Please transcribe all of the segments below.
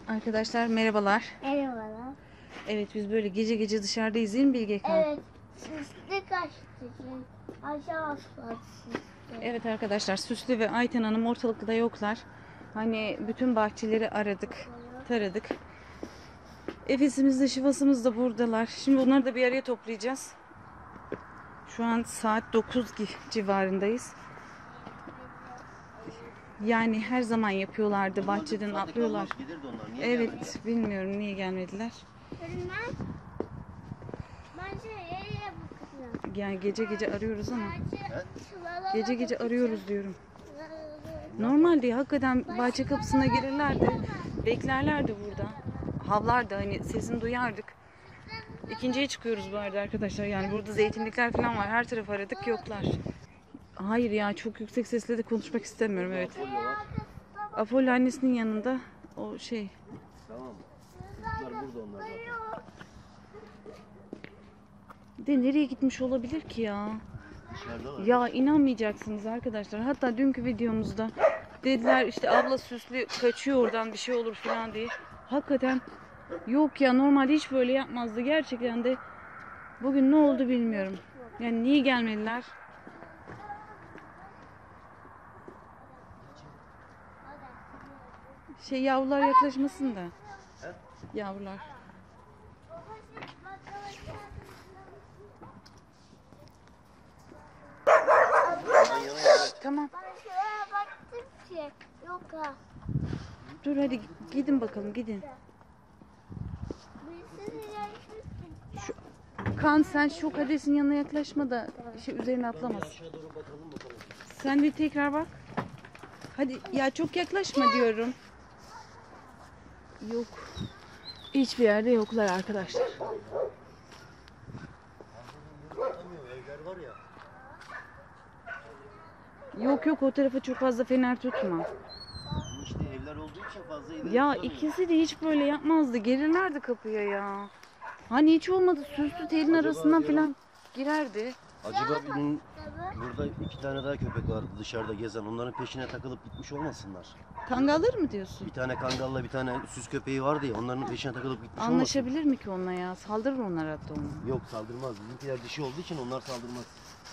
Arkadaşlar merhabalar. Merhabalar. Evet biz böyle gece gece dışarıdayız değil mi Bilge Kan? Evet. Süslü kaçtı. Aşağı asfalt süslü. Evet arkadaşlar Süslü ve Ayten Hanım ortalıkta yoklar. Hani bütün bahçeleri aradık, taradık. Efesimiz de Şivasımız da buradalar. Şimdi onları da bir araya toplayacağız. Şu an saat 9 civarındayız. Yani her zaman yapıyorlardı. Bahçeden atlıyorlar. Evet bilmiyorum niye gelmediler. Ben şeye bakıyorum. Yani gece gece arıyoruz ama. Gece gece arıyoruz diyorum. Normalde hakikaten bahçe kapısına gelirlerdi. Beklerlerdi burada. Havlardı hani sesini duyardık. İkinciye çıkıyoruz bu arada arkadaşlar. Yani burada zeytinlikler falan var. Her tarafı aradık yoklar. Hayır ya çok yüksek sesle de konuşmak istemiyorum evet. Apollo annesinin yanında o şey. Tamam. Çocuklar burada onlar zaten. De nereye gitmiş olabilir ki ya? Dışarıdalar. Ya inanmayacaksınız arkadaşlar. Hatta dünkü videomuzda dediler işte abla Süslü kaçıyor oradan bir şey olur falan diye. Hakikaten yok ya normalde hiç böyle yapmazdı. Gerçekten de bugün ne oldu bilmiyorum. Yani niye gelmediler? Şey yavrular yaklaşmasın da. Yavrular. Tamam. Ben şuraya baktım ki yok ha. Dur hadi gidin bakalım gidin. Birisi yaşlı. Kan sen şu kadesin yanına yaklaşma da şey üzerine atlamasın. Sen de tekrar bak. Hadi ya çok yaklaşma diyorum. Yok. Hiçbir yerde yoklar arkadaşlar. Evler var ya. Yok yok o tarafa çok fazla fener tutma. İşte evler olduğu için fazla evler Ya tutamıyor. ikisi de hiç böyle yapmazdı. Gelirlerdi kapıya ya. Hani hiç olmadı süslü telin arasından falan girerdi. Acaba bizim burada 2 tane daha köpek vardı dışarıda gezen. Onların peşine takılıp gitmiş olmasınlar. Kangalır mı diyorsun? Bir tane kangalla bir tane süs köpeği vardı ya. Onların peşine takılıp gitmiş olmasın. Anlaşabilir mi ki onunla ya? Saldırır onlar hatta ona. Yok saldırmaz. Bizimkiler dişi olduğu için onlar saldırmaz.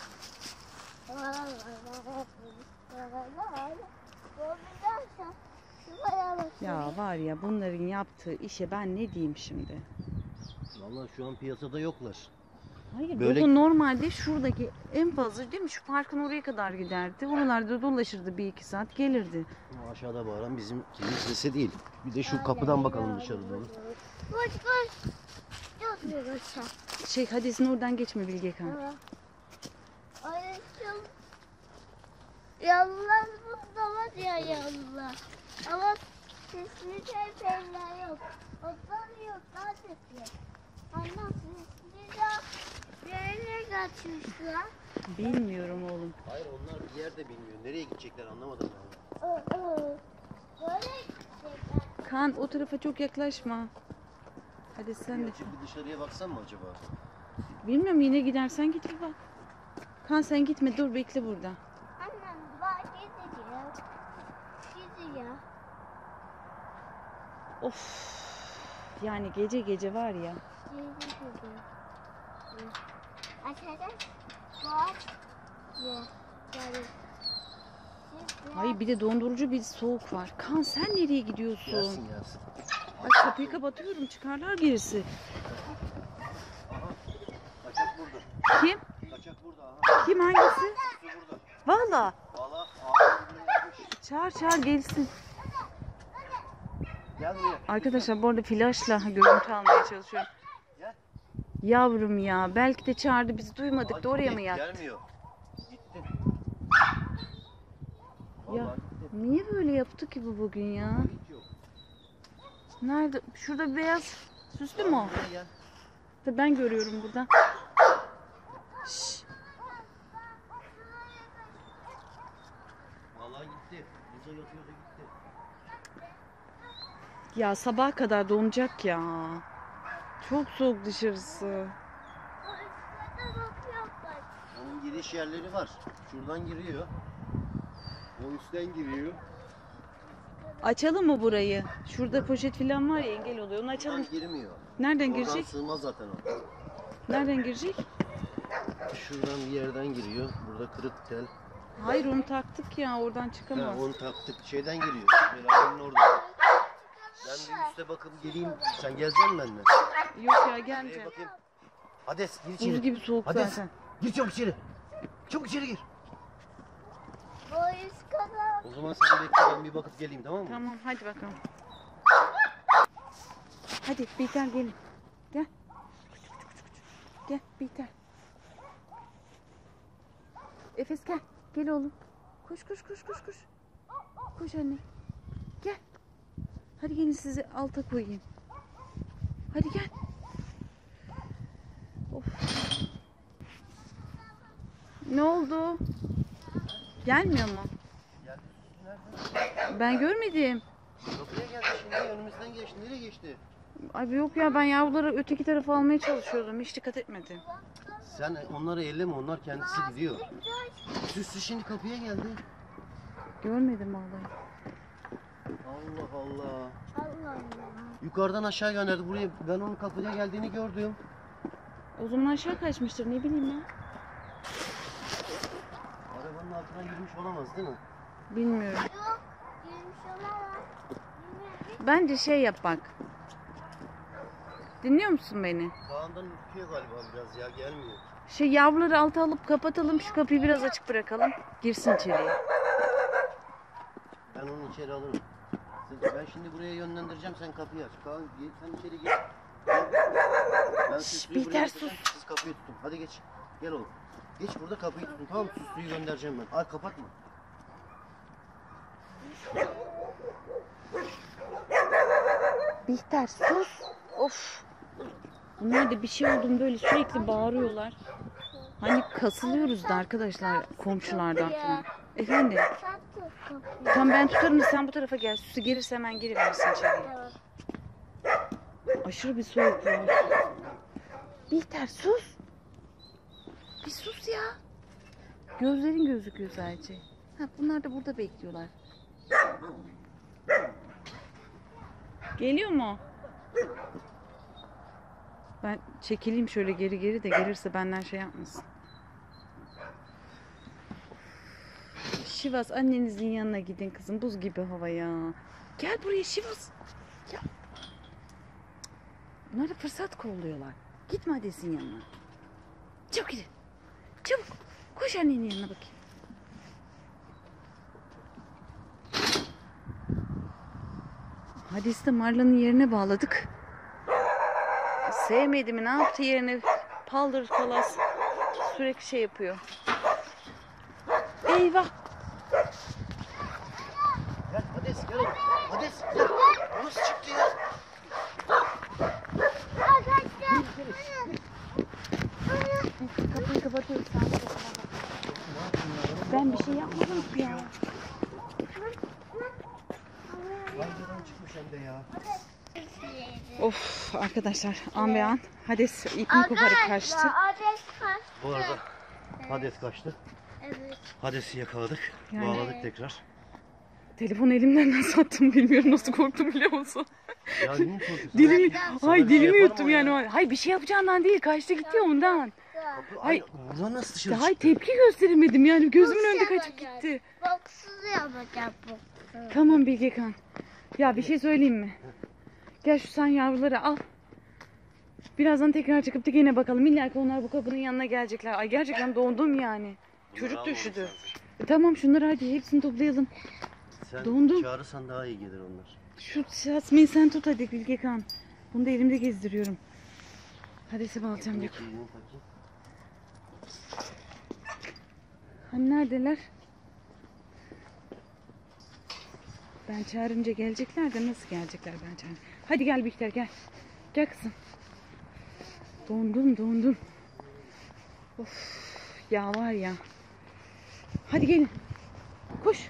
Ya var ya bunların yaptığı işe ben ne diyeyim şimdi? Vallahi şu an piyasada yoklar. Hayır Böyle- Dodo normalde şuradaki en fazla değil mi? Şu parkın oraya kadar giderdi. Oralarda dolaşırdı 1-2 saat gelirdi. Ama aşağıda bağıran bizim kimse değil. Bir de şu kapıdan bakalım dışarı doğru. Koş koş. Çok yavaş. Şey Hades'in oradan geçme Bilge Kan. Ay yallah burada var ya yallah. Ama sesli şeyler yok. Otlar yok daha sesli. Ama sesli de nereye kaçmışlar? Bilmiyorum oğlum. Hayır onlar bir yerde bilmiyor. Nereye gidecekler anlamadım ben. Böyle gidecekler. Kan o tarafa çok yaklaşma. Hadi sen de. Bir dışarıya baksan mı acaba? Bilmiyorum yine gidersen git bir bak. Kan sen gitme dur bekle burada. Annem bak gideceğim. Gideceğim. Of. Yani gece gece var ya. Aşağıda var. Yani. Ay bir de dondurucu bir soğuk var. Kan sen nereye gidiyorsun? Gelsin gelsin. Ay kapıyı kapatıyorum çıkarlar gerisi. Kaçak burada. Kim? Kaçak burada. Aha. Kim hangisi? Su burada. Valla. Valla ağzını buraya yapmış. Çağır gelsin. Gel buraya. Arkadaşlar bu arada flaşla görüntü almaya çalışıyorum. Gel. Yavrum ya belki de çağırdı bizi duymadık da oraya gitti, mı yattı? Gelmiyor. Gitti. Ya Vallahi gitti. niye böyle yaptı ki bu bugün ya? Hiç yok. Nerede? Şurada bir beyaz süslü mü o? Buraya gel. Da ben görüyorum burada. Şşş. Vallahi gitti. Burada yatıyordu gitti. Ya sabaha kadar donacak ya. Çok soğuk dışarısı. Onun giriş yerleri var. Şuradan giriyor. O üstten giriyor. Açalım mı burayı? Şurada poşet falan var ya, engel oluyor. Onu açalım. Oradan girmiyor. Nereden Oradan girecek? sığmaz zaten o. Nereden girecek? Şuradan bir yerden giriyor. Burada kırık tel. Hayır, onu taktık ya, oradan Ha, çıkamaz. onu taktık. Şeyden giriyor. Beraberin orada. Ben bir üste bakıp geleyim. Sen geleceksin benimle. Yok ya, Nereye gelmeyeceğim. bakayım? Hades gir içeri. Buz gibi soğuk Hades zaten. gir çabuk içeri. Çabuk içeri gir. Boyuz kadar. O zaman sen bekle, ben bir bakıp geleyim, tamam mı? Tamam, hadi bakalım. Hadi Bihter gelin. Gel. Gel Bihter. Efes gel. Gel oğlum. Koş koş koş koş koş. Koş anne. Gel. Hadi gelin, sizi alta koyayım. Hadi gel. Of. Ne oldu? Gelmiyor mu? Geldi. Nerede? Ben görmedim. Kapıya geldi şimdi, önümüzden geçti. Nereye geçti? Abi yok ya, ben yavruları öteki tarafa almaya çalışıyordum. Hiç dikkat etmedim. Sen onları elleme, onlar kendisi gidiyor. Süslü şimdi kapıya geldi. Görmedim vallahi. Allah Allah. Allah Allah. Yukarıdan aşağı gönderdi buraya. Ben onun kapıya geldiğini gördüm. O zaman aşağı kaçmıştır, ne bileyim ya. Arabanın altına girmiş olamaz değil mi? Bilmiyorum. Yok. Girmiş olamaz. Bence şey yap bak. Dinliyor musun beni? Sağından ürküyor galiba biraz ya, gelmiyor. Şey, yavruları alta alıp kapatalım, şu kapıyı biraz açık bırakalım. Girsin içeriye. Ben onu içeri alırım. Ben şimdi buraya yönlendireceğim, sen kapıyı aç. Kaan, sen içeri gir. Ben süslüyü Bihter, buraya sus. getireceğim, siz kapıyı tutun. Hadi geç. Gel oğlum. Geç burada kapıyı tutun, tamam mı? Süslüyü göndereceğim ben. Ay kapatma. Bihter sus. Of. Bunlar da bir şey oldu mu böyle sürekli bağırıyorlar. Hani kasılıyoruz da arkadaşlar, komşulardan falan. Efendim? Sen tut kapıyı. Tamam, ben tutarım da sen bu tarafa gel. Süsü gelirse hemen geri versin içeriye. Tamam. Aşırı bir soğuk var. Bihter sus. Bir sus ya. Gözlerin gözüküyor sadece. Ha, bunlar da burada bekliyorlar. Geliyor mu? Ben çekileyim şöyle geri geri de gelirse benden şey yapmasın. Şivas, annenizin yanına gidin kızım. Buz gibi hava ya. Gel buraya Şivas. Ya. Bunlar da fırsat kolluyorlar. Gitme Hades'in yanına. Çabuk gidin. Çabuk. Koş annenin yanına bakayım. Hades'i de Marla'nın yerine bağladık. Sevmedi mi? Ne yaptı yerine? Paldır palas. Sürekli şey yapıyor. Eyvah. Gel Hades, gel oğlum. Hades, gel. O nasıl çıktı ya? Kapıyı kapatıyoruz. Ben bir şey yapmadım ki ya. Bancadan çıkmış hem de ya. Of arkadaşlar, an be an Hades ipini koparıp kaçtı. Hades kaçtı. Bu arada Hades kaçtı. Evet. Hades'i yakaladık. Yani- Bağladık tekrar. Telefonu elimden nasıl attım bilmiyorum, nasıl korktum biliyor musun? Ya niye korkuyorsun? Dilimi, Sana ay bir şey dilimi yapar yuttum mı o yani. ya? Hay bir şey yapacağından değil, kaçtı gitti ondan. Ay, buradan nasıl dışarı Hay çıktı? tepki gösteremedim yani, gözümün önünde kaçıp yapacağız. gitti. Boksuz yapacağım boksuz. Tamam Bilgekan. Ya bir şey söyleyeyim mi? Gel şu sen yavruları al. Birazdan tekrar çıkıp da yine bakalım. İlla ki onlar bu kapının yanına gelecekler. Ay gerçekten dondum yani. Çocuk Bravo, düşüdü. sen- Tamam şunları hadi hepsini toplayalım. Sen Dondum. çağırırsan daha iyi gelir onlar. Şu Jasmine'i sen tut hadi Bilgekan. Bunu da elimde gezdiriyorum. Hades'e bağlayacağım. Yok. Bakayım, bakayım. Hani neredeler? Ben çağırınca gelecekler de nasıl gelecekler ben çağırınca? Hadi gel Bihter gel. Gel kızım. Dondum. Of ya var ya. Hadi gelin. Koş.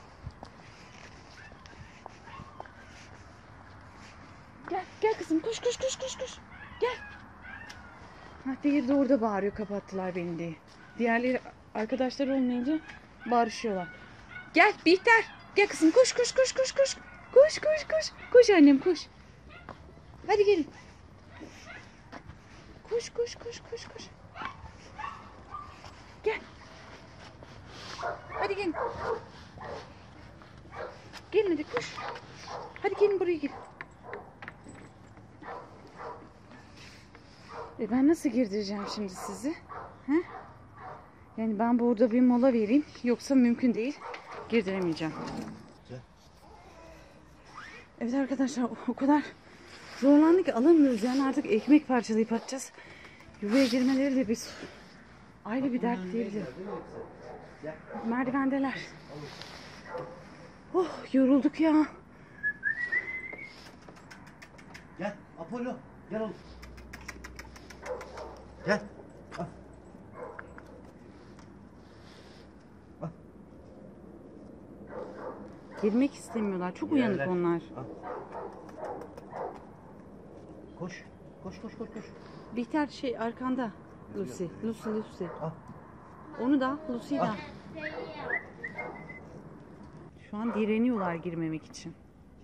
Gel kızım koş. Gel. Ha, diğeri de orada bağırıyor, kapattılar beni diye. Diğerleri arkadaşlar olmayınca bağırışıyorlar. Gel Bihter. Gel kızım koş. Koş koş koş. Koş annem koş. Hadi gelin. Koş koş koş koş koş. Gel. Hadi gelin. Gelin hadi koş. Hadi gelin buraya gel. Ben nasıl girdireceğim şimdi sizi? He? Yani ben burada bir mola vereyim. Yoksa mümkün değil. Girdiremeyeceğim. Evet arkadaşlar o kadar zorlandık ki alamıyoruz. Yani artık ekmek parçalayıp atacağız. Yuvaya girmeleri de bir ayrı bir dert diyebilirim. Merdivendeler. Oh yorulduk ya. Gel Apollo. Gel oğlum. Gel. Al. Al. Girmek istemiyorlar. Çok uyanık Yerler. onlar. Al. Koş. Koş koş koş koş. Bihter şey arkanda. Lucy. Lucy. Al. Onu da Lucy'yi de. Al. Şu an direniyorlar girmemek için.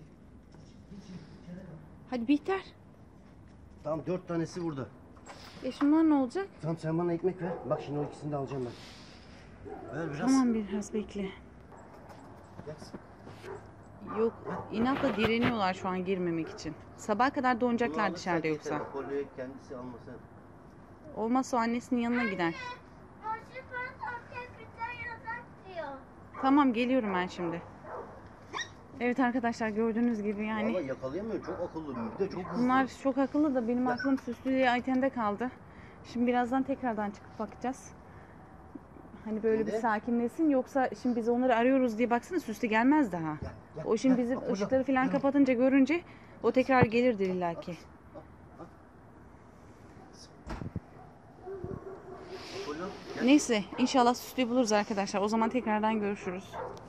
Hadi Bihter. Tamam 4 tanesi burada. Şunlar ne olacak? Tamam sen bana ekmek ver. Bak şimdi o ikisini de alacağım ben. Ver biraz. Tamam biraz bekle. Gel. Yok inatla direniyorlar şu an girmemek için. Sabaha kadar donacaklar dışarıda yoksa. Apollo'yu kendisi almasın. Olmazsa o annesinin yanına gider. Başı falan tekrar yazak diyor. Tamam geliyorum ben şimdi. Evet arkadaşlar gördüğünüz gibi yani. Valla yakalayamıyorum. Çok akıllı. Bir de çok hızlı. Bunlar çok akıllı da benim aklım Süslü'yle Ayten'de kaldı. Şimdi birazdan tekrardan çıkıp bakacağız. Hani böyle bir Şimdi? sakinleşsin yoksa şimdi biz onları arıyoruz diye baksana Süslü gelmez daha. Gel, O şimdi gel. bizim Apollo, ışıkları falan yürü. kapatınca görünce o tekrar gelirdir illaki. Apollo. Gel. Neyse inşallah Süslü'yü buluruz arkadaşlar. O zaman tekrardan görüşürüz.